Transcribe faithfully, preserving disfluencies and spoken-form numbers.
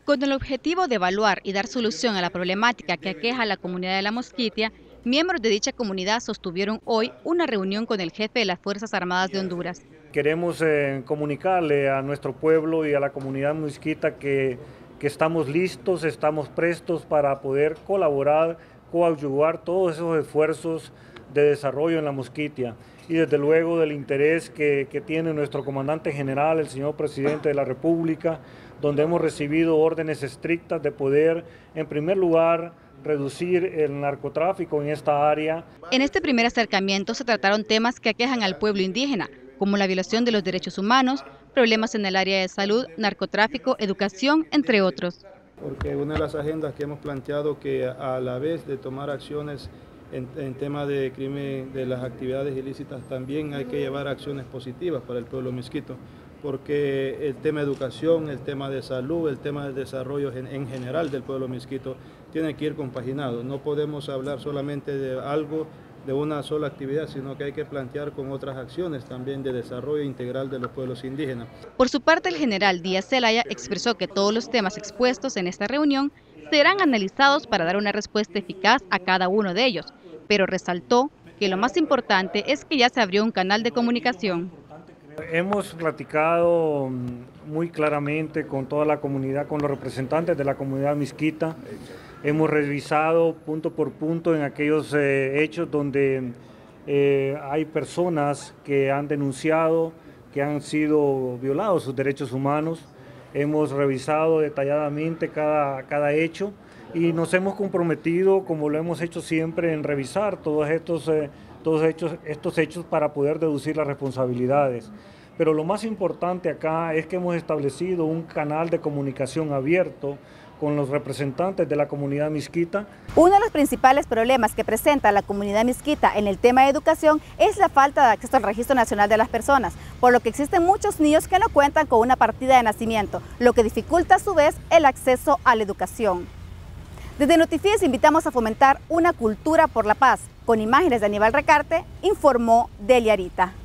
Con el objetivo de evaluar y dar solución a la problemática que aqueja a la comunidad de La Mosquitia, miembros de dicha comunidad sostuvieron hoy una reunión con el jefe de las Fuerzas Armadas de Honduras. Queremos eh, comunicarle a nuestro pueblo y a la comunidad mosquita que, que estamos listos, estamos prestos para poder colaborar, coadyuvar todos esos esfuerzos de desarrollo en La Mosquitia y desde luego del interés que, que tiene nuestro comandante general, el señor presidente de la República, donde hemos recibido órdenes estrictas de poder, en primer lugar, reducir el narcotráfico en esta área. En este primer acercamiento se trataron temas que aquejan al pueblo indígena, como la violación de los derechos humanos, problemas en el área de salud, narcotráfico, educación, entre otros. Porque una de las agendas que hemos planteado que a la vez de tomar acciones en, en tema de crimen, de las actividades ilícitas, también hay que llevar acciones positivas para el pueblo misquito, porque el tema de educación, el tema de salud, el tema del desarrollo en, en general del pueblo misquito tiene que ir compaginado. No podemos hablar solamente de algo, de una sola actividad, sino que hay que plantear con otras acciones también de desarrollo integral de los pueblos indígenas. Por su parte, el general Díaz Zelaya expresó que todos los temas expuestos en esta reunión serán analizados para dar una respuesta eficaz a cada uno de ellos, pero resaltó que lo más importante es que ya se abrió un canal de comunicación. Hemos platicado muy claramente con toda la comunidad, con los representantes de la comunidad misquita. Hemos revisado punto por punto en aquellos eh, hechos donde eh, hay personas que han denunciado que han sido violados sus derechos humanos. Hemos revisado detalladamente cada, cada hecho y nos hemos comprometido, como lo hemos hecho siempre, en revisar todos estos, eh, todos hechos, estos hechos para poder deducir las responsabilidades. Pero lo más importante acá es que hemos establecido un canal de comunicación abierto con los representantes de la comunidad misquita. Uno de los principales problemas que presenta la comunidad misquita en el tema de educación es la falta de acceso al Registro Nacional de las Personas, por lo que existen muchos niños que no cuentan con una partida de nacimiento, lo que dificulta a su vez el acceso a la educación. Desde Notifies invitamos a fomentar una cultura por la paz. Con imágenes de Aníbal Recarte, informó Delia Arita.